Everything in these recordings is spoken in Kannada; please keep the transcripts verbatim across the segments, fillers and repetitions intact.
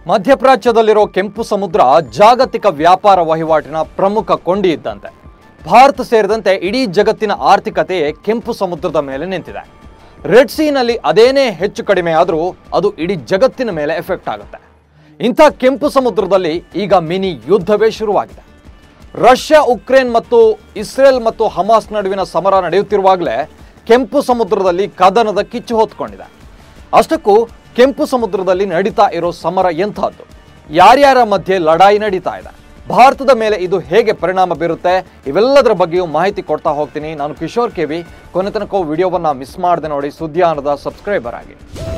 ಮಧ್ಯಪ್ರಾಚ್ಯದಲ್ಲಿರೋ ಕೆಂಪು ಸಮುದ್ರ ಜಾಗತಿಕ ವ್ಯಾಪಾರ ವಹಿವಾಟಿನ ಪ್ರಮುಖ ಕೊಂಡಿ ಇದ್ದಂತೆ. ಭಾರತ ಸೇರಿದಂತೆ ಇಡೀ ಜಗತ್ತಿನ ಆರ್ಥಿಕತೆಯೇ ಕೆಂಪು ಸಮುದ್ರದ ಮೇಲೆ ನಿಂತಿದೆ. ರೆಡ್ ಸೀನಲ್ಲಿ ಅದೇನೇ ಹೆಚ್ಚು ಕಡಿಮೆ ಆದರೂ ಅದು ಇಡೀ ಜಗತ್ತಿನ ಮೇಲೆ ಎಫೆಕ್ಟ್ ಆಗುತ್ತೆ. ಇಂಥ ಕೆಂಪು ಸಮುದ್ರದಲ್ಲಿ ಈಗ ಮಿನಿ ಯುದ್ಧವೇ ಶುರುವಾಗಿದೆ. ರಷ್ಯಾ ಉಕ್ರೇನ್ ಮತ್ತು ಇಸ್ರೇಲ್ ಮತ್ತು ಹಮಾಸ್ ನಡುವಿನ ಸಮರ ನಡೆಯುತ್ತಿರುವಾಗಲೇ ಕೆಂಪು ಸಮುದ್ರದಲ್ಲಿ ಕದನದ ಕಿಚ್ಚು ಹೊತ್ಕೊಂಡಿದೆ. ಅಷ್ಟಕ್ಕೂ ಕೆಂಪು ಸಮುದ್ರದಲ್ಲಿ ನಡೀತಾ ಇರೋ ಸಮರ ಎಂಥದ್ದು, ಯಾರ್ಯಾರ ಮಧ್ಯೆ ಲಡಾಯಿ ನಡೀತಾ ಇದೆ, ಭಾರತದ ಮೇಲೆ ಇದು ಹೇಗೆ ಪರಿಣಾಮ ಬೀರುತ್ತೆ, ಇವೆಲ್ಲದರ ಬಗ್ಗೆಯೂ ಮಾಹಿತಿ ಕೊಡ್ತಾ ಹೋಗ್ತೀನಿ. ನಾನು ಕಿಶೋರ್ ಕೆವಿ. ಕೊನೆ ತನಕ ವಿಡಿಯೋವನ್ನು ಮಿಸ್ ಮಾಡದೆ ನೋಡಿ, ಸುದ್ದಿಯಾನದ ಸಬ್ಸ್ಕ್ರೈಬರ್ ಆಗಿ.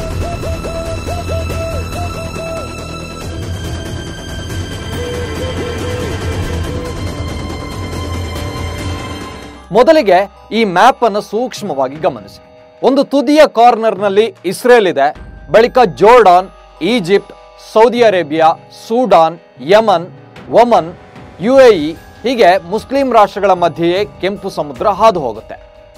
ಮೊದಲಿಗೆ ಈ ಮ್ಯಾಪ್ ಅನ್ನು ಸೂಕ್ಷ್ಮವಾಗಿ ಗಮನಿಸಿ. ಒಂದು ತುದಿಯ ಕಾರ್ನರ್ನಲ್ಲಿ ಇಸ್ರೇಲ್ ಇದೆ, ಬಳಿಕ Jordan, Egypt, Saudi Arabia, Sudan, Yemen, Oman, U A E ಹೀಗೆ ಮುಸ್ಲಿಂ ರಾಷ್ಟ್ರಗಳ ಮಧ್ಯೆಯೇ ಕೆಂಪು ಸಮುದ್ರ ಹಾದು ಹೋಗುತ್ತೆ.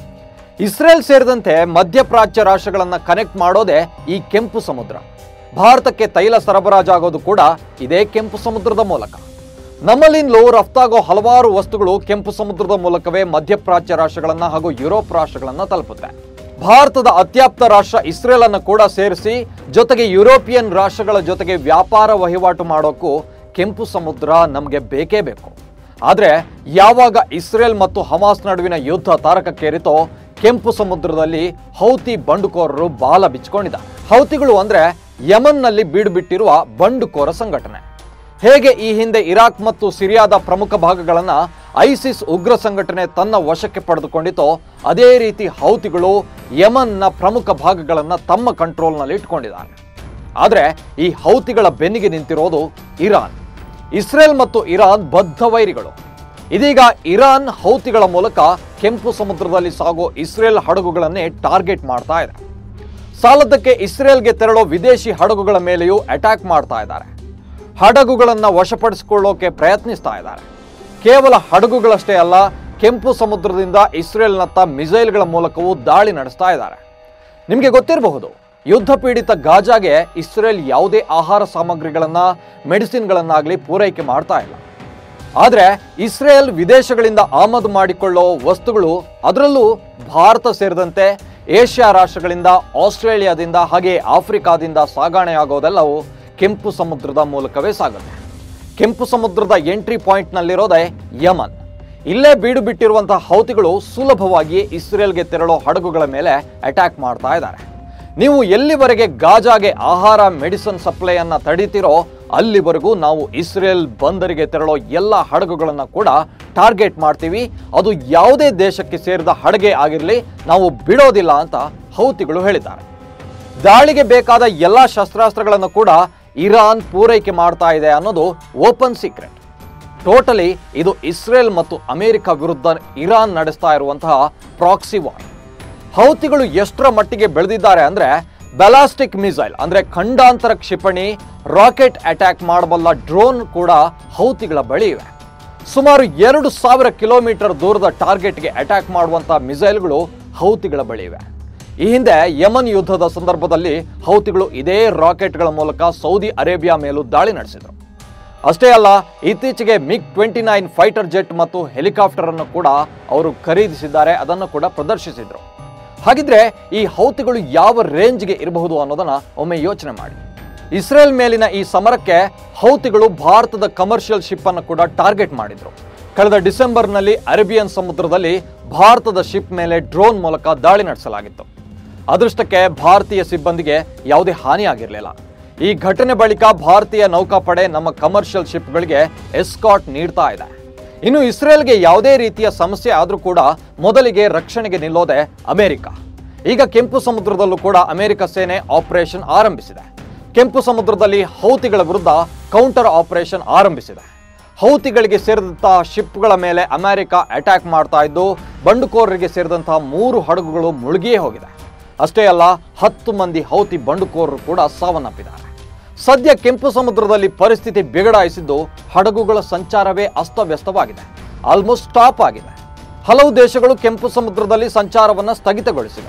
ಇಸ್ರೇಲ್ ಸೇರಿದಂತೆ ಮಧ್ಯಪ್ರಾಚ್ಯ ರಾಷ್ಟ್ರಗಳನ್ನು ಕನೆಕ್ಟ್ ಮಾಡೋದೇ ಈ ಕೆಂಪು ಸಮುದ್ರ. ಭಾರತಕ್ಕೆ ತೈಲ ಸರಬರಾಜಾಗೋದು ಕೂಡ ಇದೇ ಕೆಂಪು ಸಮುದ್ರದ ಮೂಲಕ. ನಮ್ಮಲ್ಲಿಂದಲೂ ರಫ್ತಾಗೋ ಹಲವಾರು ವಸ್ತುಗಳು ಕೆಂಪು ಸಮುದ್ರದ ಮೂಲಕವೇ ಮಧ್ಯಪ್ರಾಚ್ಯ ರಾಷ್ಟ್ರಗಳನ್ನ ಹಾಗೂ ಯುರೋಪ್ ರಾಷ್ಟ್ರಗಳನ್ನ ತಲುಪುತ್ತೆ. ಭಾರತದ ಅತ್ಯಾಪ್ತ ರಾಷ್ಟ್ರ ಇಸ್ರೇಲ್ ಅನ್ನು ಕೂಡ ಸೇರಿಸಿ ಜೊತೆಗೆ ಯುರೋಪಿಯನ್ ರಾಷ್ಟ್ರಗಳ ಜೊತೆಗೆ ವ್ಯಾಪಾರ ವಹಿವಾಟು ಮಾಡೋಕ್ಕೂ ಕೆಂಪು ಸಮುದ್ರ ನಮಗೆ ಬೇಕೇ ಬೇಕು. ಆದರೆ ಯಾವಾಗ ಇಸ್ರೇಲ್ ಮತ್ತು ಹಮಾಸ್ ನಡುವಿನ ಯುದ್ಧ ತಾರಕಕ್ಕೇರಿತೋ ಕೆಂಪು ಸಮುದ್ರದಲ್ಲಿ ಹೌತಿ ಬಂಡುಕೋರರು ಬಾಲ ಬಿಚ್ಚಿಕೊಂಡಿದ್ದಾರೆ. ಹೌತಿಗಳು ಅಂದ್ರೆ ಯಮನ್ನಲ್ಲಿ ಬೀಡು ಬಿಟ್ಟಿರುವ ಬಂಡುಕೋರ ಸಂಘಟನೆ. ಹೇಗೆ ಈ ಹಿಂದೆ ಇರಾಕ್ ಮತ್ತು ಸಿರಿಯಾದ ಪ್ರಮುಖ ಭಾಗಗಳನ್ನು ಐಸಿಸ್ ಉಗ್ರ ಸಂಘಟನೆ ತನ್ನ ವಶಕ್ಕೆ ಪಡೆದುಕೊಂಡಿತೋ ಅದೇ ರೀತಿ ಹೌತಿಗಳು ಯಮನ್ನ ಪ್ರಮುಖ ಭಾಗಗಳನ್ನು ತಮ್ಮ ಕಂಟ್ರೋಲ್ನಲ್ಲಿ ಇಟ್ಕೊಂಡಿದ್ದಾರೆ. ಆದರೆ ಈ ಹೌತಿಗಳ ಬೆನ್ನಿಗೆ ನಿಂತಿರೋದು ಇರಾನ್. ಇಸ್ರೇಲ್ ಮತ್ತು ಇರಾನ್ ಬದ್ಧ ವೈರಿಗಳು. ಇದೀಗ ಇರಾನ್ ಹೌತಿಗಳ ಮೂಲಕ ಕೆಂಪು ಸಮುದ್ರದಲ್ಲಿ ಸಾಗೋ ಇಸ್ರೇಲ್ ಹಡಗುಗಳನ್ನೇ ಟಾರ್ಗೆಟ್ ಮಾಡ್ತಾ ಇದೆ. ಸಾಲದಕ್ಕೆ ಇಸ್ರೇಲ್ಗೆ ತೆರಳೋ ವಿದೇಶಿ ಹಡಗುಗಳ ಮೇಲೆಯೂ ಅಟ್ಯಾಕ್ ಮಾಡ್ತಾ ಇದ್ದಾರೆ. ಹಡಗುಗಳನ್ನು ವಶಪಡಿಸಿಕೊಳ್ಳೋಕೆ ಪ್ರಯತ್ನಿಸ್ತಾ ಇದ್ದಾರೆ. ಕೇವಲ ಹಡಗುಗಳಷ್ಟೇ ಅಲ್ಲ, ಕೆಂಪು ಸಮುದ್ರದಿಂದ ಇಸ್ರೇಲ್ನತ್ತ ಮಿಸೈಲ್ಗಳ ಮೂಲಕವೂ ದಾಳಿ ನಡೆಸ್ತಾ ಇದ್ದಾರೆ. ನಿಮಗೆ ಗೊತ್ತಿರಬಹುದು, ಯುದ್ಧ ಪೀಡಿತ ಗಾಜಾಗೆ ಇಸ್ರೇಲ್ ಯಾವುದೇ ಆಹಾರ ಸಾಮಗ್ರಿಗಳನ್ನ ಮೆಡಿಸಿನ್ಗಳನ್ನಾಗಲಿ ಪೂರೈಕೆ ಮಾಡ್ತಾ ಇಲ್ಲ. ಆದರೆ ಇಸ್ರೇಲ್ ವಿದೇಶಗಳಿಂದ ಆಮದು ಮಾಡಿಕೊಳ್ಳೋ ವಸ್ತುಗಳು, ಅದರಲ್ಲೂ ಭಾರತ ಸೇರಿದಂತೆ ಏಷ್ಯಾ ರಾಷ್ಟ್ರಗಳಿಂದ, ಆಸ್ಟ್ರೇಲಿಯಾದಿಂದ ಹಾಗೆ ಆಫ್ರಿಕಾದಿಂದ ಸಾಗಣೆಯಾಗೋದೆಲ್ಲವೂ ಕೆಂಪು ಸಮುದ್ರದ ಮೂಲಕವೇ ಸಾಗುತ್ತೆ. ಕೆಂಪು ಸಮುದ್ರದ ಎಂಟ್ರಿ ಪಾಯಿಂಟ್ನಲ್ಲಿರೋದೇ ಯಮನ್. ಇಲ್ಲೇ ಬೀಡು ಬಿಟ್ಟಿರುವಂತಹ ಹೌತಿಗಳು ಸುಲಭವಾಗಿ ಇಸ್ರೇಲ್ಗೆ ತೆರಳೋ ಹಡಗುಗಳ ಮೇಲೆ ಅಟ್ಯಾಕ್ ಮಾಡ್ತಾ ಇದ್ದಾರೆ. ನೀವು ಎಲ್ಲಿವರೆಗೆ ಗಾಜಾಗೆ ಆಹಾರ ಮೆಡಿಸಿನ್ ಸಪ್ಲೈಯನ್ನು ತಡೀತಿರೋ ಅಲ್ಲಿವರೆಗೂ ನಾವು ಇಸ್ರೇಲ್ ಬಂದರಿಗೆ ತೆರಳೋ ಎಲ್ಲ ಹಡಗುಗಳನ್ನು ಕೂಡ ಟಾರ್ಗೆಟ್ ಮಾಡ್ತೀವಿ. ಅದು ಯಾವುದೇ ದೇಶಕ್ಕೆ ಸೇರಿದ ಹಡಗೆ ಆಗಿರಲಿ, ನಾವು ಬಿಡೋದಿಲ್ಲ ಅಂತ ಹೌತಿಗಳು ಹೇಳಿದ್ದಾರೆ. ದಾಳಿಗೆ ಬೇಕಾದ ಎಲ್ಲ ಶಸ್ತ್ರಾಸ್ತ್ರಗಳನ್ನು ಕೂಡ ಇರಾನ್ ಪೂರೈಕೆ ಮಾಡ್ತಾ ಇದೆ ಅನ್ನೋದು ಓಪನ್ ಸೀಕ್ರೆಟ್. ಟೋಟಲಿ ಇದು ಇಸ್ರೇಲ್ ಮತ್ತು ಅಮೆರಿಕ ವಿರುದ್ಧ ಇರಾನ್ ನಡೆಸ್ತಾ ಇರುವಂತಹ ಪ್ರಾಕ್ಸಿ ವಾರ್. ಹೌತಿಗಳು ಎಷ್ಟರ ಮಟ್ಟಿಗೆ ಬೆಳೆದಿದ್ದಾರೆ ಅಂದ್ರೆ, ಬ್ಯಾಲಾಸ್ಟಿಕ್ ಮಿಸೈಲ್ ಅಂದ್ರೆ ಖಂಡಾಂತರ ಕ್ಷಿಪಣಿ, ರಾಕೆಟ್ ಅಟ್ಯಾಕ್ ಮಾಡಬಲ್ಲ ಡ್ರೋನ್ ಕೂಡ ಹೌತಿಗಳ ಬಳಿ ಇವೆ. ಸುಮಾರು ಎರಡು ಸಾವಿರ ಕಿಲೋಮೀಟರ್ ದೂರದ ಟಾರ್ಗೆಟ್ಗೆ ಅಟ್ಯಾಕ್ ಮಾಡುವಂತಹ ಮಿಸೈಲ್ಗಳು ಹೌತಿಗಳ ಬಳಿ ಇವೆ. ಈ ಹಿಂದೆ ಯಮನ್ ಯುದ್ಧದ ಸಂದರ್ಭದಲ್ಲಿ ಹೌತಿಗಳು ಇದೇ ರಾಕೆಟ್ಗಳ ಮೂಲಕ ಸೌದಿ ಅರೇಬಿಯಾ ಮೇಲೂ ದಾಳಿ ನಡೆಸಿದರು. ಅಷ್ಟೇ ಅಲ್ಲ, ಇತ್ತೀಚೆಗೆ MiG twenty nine fighter jet ಮತ್ತು ಹೆಲಿಕಾಪ್ಟರ್ ಅನ್ನು ಕೂಡ ಅವರು ಖರೀದಿಸಿದ್ದಾರೆ, ಅದನ್ನು ಕೂಡ ಪ್ರದರ್ಶಿಸಿದ್ರು. ಹಾಗಿದ್ರೆ ಈ ಹೌತಿಗಳು ಯಾವ ರೇಂಜ್ಗೆ ಇರಬಹುದು ಅನ್ನೋದನ್ನ ಒಮ್ಮೆ ಯೋಚನೆ ಮಾಡಿ. ಇಸ್ರೇಲ್ ಮೇಲಿನ ಈ ಸಮರಕ್ಕೆ ಹೌತಿಗಳು ಭಾರತದ ಕಮರ್ಷಿಯಲ್ ಶಿಪ್ ಅನ್ನು ಕೂಡ ಟಾರ್ಗೆಟ್ ಮಾಡಿದ್ರು. ಕಳೆದ ಡಿಸೆಂಬರ್ನಲ್ಲಿ ಅರೇಬಿಯನ್ ಸಮುದ್ರದಲ್ಲಿ ಭಾರತದ ಶಿಪ್ ಮೇಲೆ ಡ್ರೋನ್ ಮೂಲಕ ದಾಳಿ ನಡೆಸಲಾಗಿತ್ತು. ಅದೃಷ್ಟಕ್ಕೆ ಭಾರತೀಯ ಸಿಬ್ಬಂದಿಗೆ ಯಾವುದೇ ಹಾನಿಯಾಗಿರಲಿಲ್ಲ. ಈ ಘಟನೆ ಬಳಿಕ ಭಾರತೀಯ ನೌಕಾಪಡೆ ನಮ್ಮ ಕಮರ್ಷಿಯಲ್ ಶಿಪ್ಗಳಿಗೆ ಎಸ್ಕಾಟ್ ನೀಡ್ತಾ ಇದೆ. ಇನ್ನು ಇಸ್ರೇಲ್ಗೆ ಯಾವುದೇ ರೀತಿಯ ಸಮಸ್ಯೆ ಆದರೂ ಕೂಡ ಮೊದಲಿಗೆ ರಕ್ಷಣೆಗೆ ನಿಲ್ಲೋದೆ ಅಮೆರಿಕ. ಈಗ ಕೆಂಪು ಸಮುದ್ರದಲ್ಲೂ ಕೂಡ ಅಮೆರಿಕ ಸೇನೆ ಆಪರೇಷನ್ ಆರಂಭಿಸಿದೆ. ಕೆಂಪು ಸಮುದ್ರದಲ್ಲಿ ಹೌತಿಗಳ ವಿರುದ್ಧ ಕೌಂಟರ್ ಆಪರೇಷನ್ ಆರಂಭಿಸಿದೆ. ಹೌತಿಗಳಿಗೆ ಸೇರಿದಂತಹ ಶಿಪ್ಗಳ ಮೇಲೆ ಅಮೆರಿಕ ಅಟ್ಯಾಕ್ ಮಾಡ್ತಾ ಇದ್ದು, ಬಂಡುಕೋರರಿಗೆ ಸೇರಿದಂತಹ ಮೂರು ಹಡಗುಗಳು ಮುಳುಗಿಯೇ ಹೋಗಿದೆ. ಅಷ್ಟೇ ಅಲ್ಲ, ಹತ್ತು ಮಂದಿ ಹೌತಿ ಬಂಡುಕೋರರು ಕೂಡ ಸಾವನ್ನಪ್ಪಿದ್ದಾರೆ. ಸದ್ಯ ಕೆಂಪು ಸಮುದ್ರದಲ್ಲಿ ಪರಿಸ್ಥಿತಿ ಬಿಗಡಾಯಿಸಿದ್ದು, ಹಡಗುಗಳ ಸಂಚಾರವೇ ಅಸ್ತವ್ಯಸ್ತವಾಗಿದೆ, ಆಲ್ಮೋಸ್ಟ್ ಸ್ಟಾಪ್ ಆಗಿದೆ. ಹಲವು ದೇಶಗಳು ಕೆಂಪು ಸಮುದ್ರದಲ್ಲಿ ಸಂಚಾರವನ್ನು ಸ್ಥಗಿತಗೊಳಿಸಿವೆ.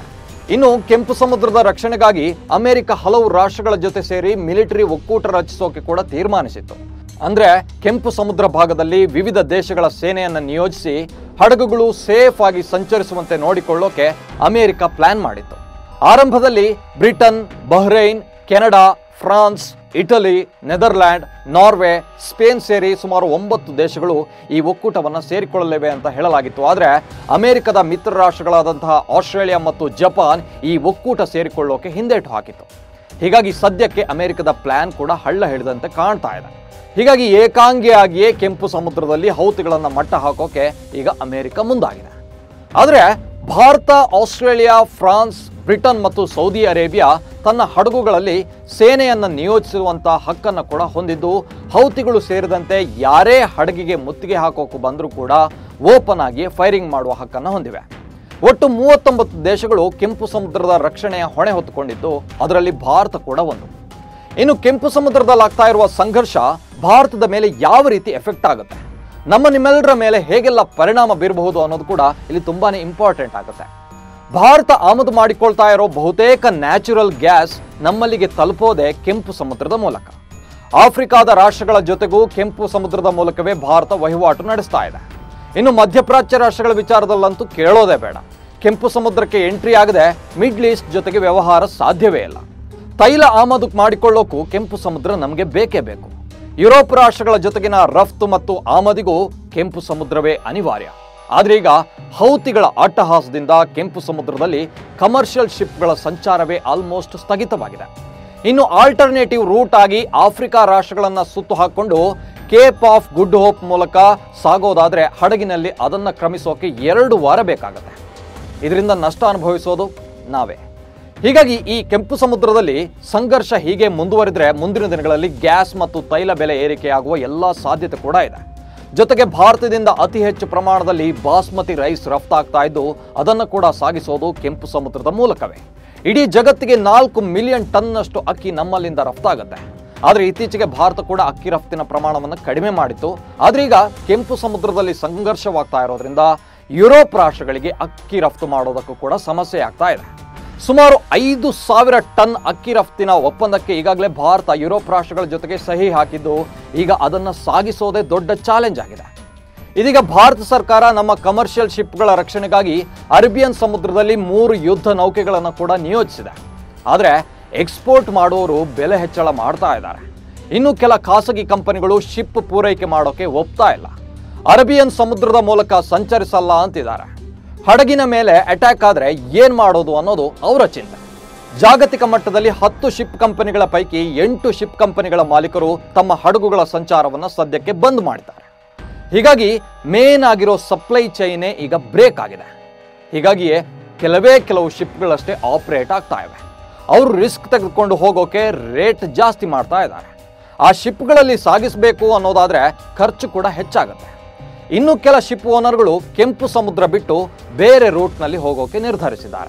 ಇನ್ನು ಕೆಂಪು ಸಮುದ್ರದ ರಕ್ಷಣೆಗಾಗಿ ಅಮೆರಿಕ ಹಲವು ರಾಷ್ಟ್ರಗಳ ಜೊತೆ ಸೇರಿ ಮಿಲಿಟರಿ ಒಕ್ಕೂಟ ರಚಿಸೋಕೆ ಕೂಡ ತೀರ್ಮಾನಿಸಿತ್ತು. ಅಂದ್ರೆ ಕೆಂಪು ಸಮುದ್ರ ಭಾಗದಲ್ಲಿ ವಿವಿಧ ದೇಶಗಳ ಸೇನೆಯನ್ನು ನಿಯೋಜಿಸಿ ಹಡಗುಗಳು ಸೇಫ್ ಆಗಿ ಸಂಚರಿಸುವಂತೆ ನೋಡಿಕೊಳ್ಳೋಕೆ ಅಮೆರಿಕ ಪ್ಲಾನ್ ಮಾಡಿತ್ತು. ಆರಂಭದಲ್ಲಿ Britain, Bahrain, Canada, France, Italy, Netherland, Norway, Spain ಸೇರಿ ಸುಮಾರು ಒಂಬತ್ತು ದೇಶಗಳು ಈ ಒಕ್ಕೂಟವನ್ನು ಸೇರಿಕೊಳ್ಳಲಿವೆ ಅಂತ ಹೇಳಲಾಗಿತ್ತು. ಆದರೆ ಅಮೆರಿಕದ ಮಿತ್ರ ರಾಷ್ಟ್ರಗಳಾದಂತಹ ಆಸ್ಟ್ರೇಲಿಯಾ ಮತ್ತು ಜಪಾನ್ ಈ ಒಕ್ಕೂಟ ಸೇರಿಕೊಳ್ಳೋಕೆ ಹಿಂದೇಟು ಹಾಕಿತ್ತು. ಹೀಗಾಗಿ ಸದ್ಯಕ್ಕೆ ಅಮೆರಿಕದ ಪ್ಲಾನ್ ಕೂಡ ಹಳ್ಳ ಹಿಡಿದಂತೆ ಕಾಣ್ತಾ ಇದೆ. ಹೀಗಾಗಿ ಏಕಾಂಗಿಯಾಗಿಯೇ ಕೆಂಪು ಸಮುದ್ರದಲ್ಲಿ ಹೌತಿಗಳನ್ನು ಮಟ್ಟ ಹಾಕೋಕೆ ಈಗ ಅಮೆರಿಕ ಮುಂದಾಗಿದೆ. ಆದರೆ ಭಾರತ, ಆಸ್ಟ್ರೇಲಿಯಾ, ಫ್ರಾನ್ಸ್, ಬ್ರಿಟನ್ ಮತ್ತು ಸೌದಿ ಅರೇಬಿಯಾ ತನ್ನ ಹಡಗುಗಳಲ್ಲಿ ಸೇನೆಯನ್ನು ನಿಯೋಜಿಸುವಂತಹ ಹಕ್ಕನ್ನು ಕೂಡ ಹೊಂದಿದ್ದು, ಹೌತಿಗಳು ಸೇರಿದಂತೆ ಯಾರೇ ಹಡಗಿಗೆ ಮುತ್ತಿಗೆ ಹಾಕೋಕೆ ಬಂದರೂ ಕೂಡ ಓಪನ್ ಆಗಿ ಫೈರಿಂಗ್ ಮಾಡುವ ಹಕ್ಕನ್ನು ಹೊಂದಿವೆ. ಒಟ್ಟು ಮೂವತ್ತೊಂಬತ್ತು ದೇಶಗಳು ಕೆಂಪು ಸಮುದ್ರದ ರಕ್ಷಣೆಯ ಹೊಣೆ ಹೊತ್ತುಕೊಂಡಿದ್ದು, ಅದರಲ್ಲಿ ಭಾರತ ಕೂಡ ಒಂದು. ಇನ್ನು ಕೆಂಪು ಸಮುದ್ರದಲ್ಲಿ ಆಗ್ತಾ ಇರುವ ಸಂಘರ್ಷ ಭಾರತದ ಮೇಲೆ ಯಾವ ರೀತಿ ಎಫೆಕ್ಟ್ ಆಗುತ್ತೆ, ನಮ್ಮ ನಿಮ್ಮೆಲ್ಲರ ಮೇಲೆ ಹೇಗೆಲ್ಲ ಪರಿಣಾಮ ಬೀರಬಹುದು ಅನ್ನೋದು ಕೂಡ ಇಲ್ಲಿ ತುಂಬಾನೇ ಇಂಪಾರ್ಟೆಂಟ್ ಆಗುತ್ತೆ. ಭಾರತ ಆಮದು ಮಾಡಿಕೊಳ್ತಾ ಇರೋ ಬಹುತೇಕ ನ್ಯಾಚುರಲ್ ಗ್ಯಾಸ್ ನಮ್ಮಲ್ಲಿಗೆ ತಲುಪೋದೆ ಕೆಂಪು ಸಮುದ್ರದ ಮೂಲಕ. ಆಫ್ರಿಕಾದ ರಾಷ್ಟ್ರಗಳ ಜೊತೆಗೂ ಕೆಂಪು ಸಮುದ್ರದ ಮೂಲಕವೇ ಭಾರತ ವಹಿವಾಟು ನಡೆಸ್ತಾ ಇದೆ. ಇನ್ನು ಮಧ್ಯಪ್ರಾಚ್ಯ ರಾಷ್ಟ್ರಗಳ ವಿಚಾರದಲ್ಲಂತೂ ಕೇಳೋದೇ ಬೇಡ. ಕೆಂಪು ಸಮುದ್ರಕ್ಕೆ ಎಂಟ್ರಿ ಆಗದೆ ಮಿಡ್ಲ್ ಈಸ್ಟ್ ಜೊತೆಗೆ ವ್ಯವಹಾರ ಸಾಧ್ಯವೇ ಇಲ್ಲ. ತೈಲ ಆಮದು ಮಾಡಿಕೊಳ್ಳೋಕು ಕೆಂಪು ಸಮುದ್ರ ನಮಗೆ ಬೇಕೇ ಬೇಕು. ಯುರೋಪ್ ರಾಷ್ಟ್ರಗಳ ಜೊತೆಗಿನ ರಫ್ತು ಮತ್ತು ಆಮದಿಗೂ ಕೆಂಪು ಸಮುದ್ರವೇ ಅನಿವಾರ್ಯ. ಆದ್ರೆ ಈಗ ಹೌತಿಗಳ ಅಟ್ಟಹಾಸದಿಂದ ಕೆಂಪು ಸಮುದ್ರದಲ್ಲಿ ಕಮರ್ಷಿಯಲ್ ಶಿಪ್ಗಳ ಸಂಚಾರವೇ ಆಲ್ಮೋಸ್ಟ್ ಸ್ಥಗಿತವಾಗಿದೆ. ಇನ್ನು ಆಲ್ಟರ್ನೇಟಿವ್ ರೂಟ್ ಆಗಿ ಆಫ್ರಿಕಾ ರಾಷ್ಟ್ರಗಳನ್ನ ಸುತ್ತು ಹಾಕೊಂಡು ಕೇಪ್ ಆಫ್ ಗುಡ್ ಹೋಪ್ ಮೂಲಕ ಸಾಗೋದಾದ್ರೆ ಹಡಗಿನಲ್ಲಿ ಅದನ್ನ ಕ್ರಮಿಸೋಕೆ ಎರಡು ವಾರ ಬೇಕಾಗುತ್ತೆ. ಇದರಿಂದ ನಷ್ಟ ಅನುಭವಿಸೋದು ನಾವೇ. ಹೀಗಾಗಿ ಈ ಕೆಂಪು ಸಮುದ್ರದಲ್ಲಿ ಸಂಘರ್ಷ ಹೀಗೆ ಮುಂದುವರಿದ್ರೆ ಮುಂದಿನ ದಿನಗಳಲ್ಲಿ ಗ್ಯಾಸ್ ಮತ್ತು ತೈಲ ಬೆಲೆ ಏರಿಕೆಯಾಗುವ ಎಲ್ಲಾ ಸಾಧ್ಯತೆ ಕೂಡ ಇದೆ. ಜೊತೆಗೆ ಭಾರತದಿಂದ ಅತಿ ಹೆಚ್ಚು ಪ್ರಮಾಣದಲ್ಲಿ ಬಾಸ್ಮತಿ ರೈಸ್ ರಫ್ತಾಗ್ತಾ ಇದ್ದು, ಅದನ್ನು ಕೂಡ ಸಾಗಿಸೋದು ಕೆಂಪು ಸಮುದ್ರದ ಮೂಲಕವೇ. ಇಡೀ ಜಗತ್ತಿಗೆ ನಾಲ್ಕು ಮಿಲಿಯನ್ ಟನ್ನಷ್ಟು ಅಕ್ಕಿ ನಮ್ಮಲ್ಲಿಂದ ರಫ್ತಾಗುತ್ತೆ. ಆದರೆ ಇತ್ತೀಚೆಗೆ ಭಾರತ ಕೂಡ ಅಕ್ಕಿ ರಫ್ತಿನ ಪ್ರಮಾಣವನ್ನು ಕಡಿಮೆ ಮಾಡಿತ್ತು. ಆದ್ರೆ ಈಗ ಕೆಂಪು ಸಮುದ್ರದಲ್ಲಿ ಸಂಘರ್ಷವಾಗ್ತಾ ಇರೋದ್ರಿಂದ ಯುರೋಪ್ ರಾಷ್ಟ್ರಗಳಿಗೆ ಅಕ್ಕಿ ರಫ್ತು ಮಾಡೋದಕ್ಕೂ ಕೂಡ ಸಮಸ್ಯೆ ಆಗ್ತಾ ಇದೆ. ಸುಮಾರು ಐದು ಸಾವಿರ ಟನ್ ಅಕ್ಕಿ ರಫ್ತಿನ ಒಪ್ಪಂದಕ್ಕೆ ಈಗಾಗಲೇ ಭಾರತ ಯುರೋಪ್ ರಾಷ್ಟ್ರಗಳ ಜೊತೆಗೆ ಸಹಿ ಹಾಕಿದ್ದು, ಈಗ ಅದನ್ನು ಸಾಗಿಸೋದೇ ದೊಡ್ಡ ಚಾಲೆಂಜ್ ಆಗಿದೆ. ಇದೀಗ ಭಾರತ ಸರ್ಕಾರ ನಮ್ಮ ಕಮರ್ಷಿಯಲ್ ಶಿಪ್ಗಳ ರಕ್ಷಣೆಗಾಗಿ ಅರೇಬಿಯನ್ ಸಮುದ್ರದಲ್ಲಿ ಮೂರು ಯುದ್ಧ ನೌಕೆಗಳನ್ನು ಕೂಡ ನಿಯೋಜಿಸಿದೆ. ಆದರೆ ಎಕ್ಸ್ಪೋರ್ಟ್ ಮಾಡುವವರು ಬೆಲೆ ಹೆಚ್ಚಳ ಮಾಡ್ತಾ ಇದ್ದಾರೆ. ಇನ್ನು ಕೆಲ ಖಾಸಗಿ ಕಂಪನಿಗಳು ಶಿಪ್ ಪೂರೈಕೆ ಮಾಡೋಕೆ ಒಪ್ತಾ ಇಲ್ಲ. ಅರೇಬಿಯನ್ ಸಮುದ್ರದ ಮೂಲಕ ಸಂಚರಿಸಲ್ಲ ಅಂತಿದ್ದಾರೆ. ಹಡಗಿನ ಮೇಲೆ ಅಟ್ಯಾಕ್ ಆದ್ರೆ ಏನ್ ಮಾಡೋದು ಅನ್ನೋದು ಅವರ ಚಿಂತೆ. ಜಾಗತಿಕ ಮಟ್ಟದಲ್ಲಿ ಹತ್ತು ಶಿಪ್ ಕಂಪನಿಗಳ ಪೈಕಿ ಎಂಟು ಶಿಪ್ ಕಂಪನಿಗಳ ಮಾಲೀಕರು ತಮ್ಮ ಹಡಗುಗಳ ಸಂಚಾರವನ್ನು ಸದ್ಯಕ್ಕೆ ಬಂದ್ ಮಾಡಿದ್ದಾರೆ. ಹೀಗಾಗಿ ಮೇನ್ ಆಗಿರೋ ಸಪ್ಲೈ ಚೈನೇ ಈಗ ಬ್ರೇಕ್ ಆಗಿದೆ. ಹೀಗಾಗಿಯೇ ಕೆಲವೇ ಕೆಲವು ಶಿಪ್ಗಳಷ್ಟೇ ಆಪರೇಟ್ ಆಗ್ತಾ ಇವೆ. ಅವರು ರಿಸ್ಕ್ ತೆಗೆದುಕೊಂಡು ಹೋಗೋಕೆ ರೇಟ್ ಜಾಸ್ತಿ ಮಾಡ್ತಾ ಇದ್ದಾರೆ. ಆ ಶಿಪ್ಗಳಲ್ಲಿ ಸಾಗಿಸಬೇಕು ಅನ್ನೋದಾದ್ರೆ ಖರ್ಚು ಕೂಡ ಹೆಚ್ಚಾಗುತ್ತೆ. ಇನ್ನು ಕೆಲ ಶಿಪ್ ಓನರ್ಗಳು ಕೆಂಪು ಸಮುದ್ರ ಬಿಟ್ಟು ಬೇರೆ ರೂಟ್ನಲ್ಲಿ ಹೋಗೋಕೆ ನಿರ್ಧರಿಸಿದ್ದಾರೆ.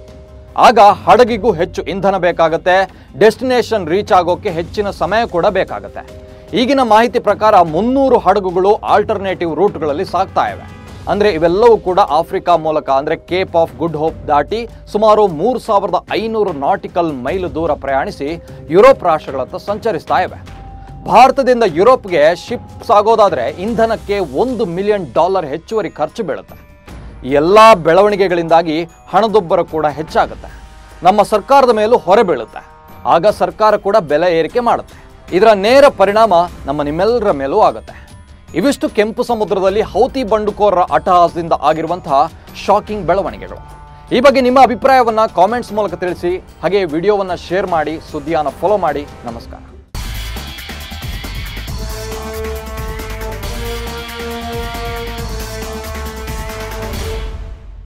ಆಗ ಹಡಗಿಗೂ ಹೆಚ್ಚು ಇಂಧನ ಬೇಕಾಗುತ್ತೆ, ಡೆಸ್ಟಿನೇಷನ್ ರೀಚ್ ಆಗೋಕೆ ಹೆಚ್ಚಿನ ಸಮಯ ಕೂಡ ಬೇಕಾಗುತ್ತೆ. ಈಗಿನ ಮಾಹಿತಿ ಪ್ರಕಾರ ಮುನ್ನೂರು ಹಡಗುಗಳು ಆಲ್ಟರ್ನೇಟಿವ್ ರೂಟ್ಗಳಲ್ಲಿ ಸಾಗ್ತಾ ಇವೆ. ಅಂದ್ರೆ ಇವೆಲ್ಲವೂ ಕೂಡ ಆಫ್ರಿಕಾ ಮೂಲಕ ಅಂದ್ರೆ ಕೇಪ್ ಆಫ್ ಗುಡ್ ಹೋಪ್ ದಾಟಿ ಸುಮಾರು ಮೂರು ಸಾವಿರದ ಐನೂರು ನಾಟಿಕಲ್ ಮೈಲು ದೂರ ಪ್ರಯಾಣಿಸಿ ಯುರೋಪ್ ರಾಷ್ಟ್ರಗಳತ್ತ ಸಂಚರಿಸ್ತಾ ಇವೆ. ಭಾರತದಿಂದ ಯುರೋಪ್ಗೆ ಶಿಪ್ ಸಾಗೋದಾದ್ರೆ ಇಂಧನಕ್ಕೆ ಒಂದು ಮಿಲಿಯನ್ ಡಾಲರ್ ಹೆಚ್ಚುವರಿ ಖರ್ಚು ಬೀಳುತ್ತೆ. ಎಲ್ಲ ಬೆಳವಣಿಗೆಗಳಿಂದಾಗಿ ಹಣದುಬ್ಬರ ಕೂಡ ಹೆಚ್ಚಾಗುತ್ತೆ. ನಮ್ಮ ಸರ್ಕಾರದ ಮೇಲೂ ಹೊರೆ ಬೀಳುತ್ತೆ. ಆಗ ಸರ್ಕಾರ ಕೂಡ ಬೆಲೆ ಏರಿಕೆ ಮಾಡುತ್ತೆ. ಇದರ ನೇರ ಪರಿಣಾಮ ನಮ್ಮ ನಿಮ್ಮೆಲ್ಲರ ಮೇಲೂ ಆಗುತ್ತೆ. ಇವಿಷ್ಟು ಕೆಂಪು ಸಮುದ್ರದಲ್ಲಿ ಹೌತಿ ಬಂಡುಕೋರರ ಅಟ್ಟಹಾಸದಿಂದ ಆಗಿರುವಂತಹ ಶಾಕಿಂಗ್ ಬೆಳವಣಿಗೆಗಳು. ಈ ಬಗ್ಗೆ ನಿಮ್ಮ ಅಭಿಪ್ರಾಯವನ್ನ ಕಾಮೆಂಟ್ಸ್ ಮೂಲಕ ತಿಳಿಸಿ. ಹಾಗೆ ವಿಡಿಯೋವನ್ನ ಶೇರ್ ಮಾಡಿ, ಸುದ್ದಿಯನ್ನು ಫಾಲೋ ಮಾಡಿ. ನಮಸ್ಕಾರ.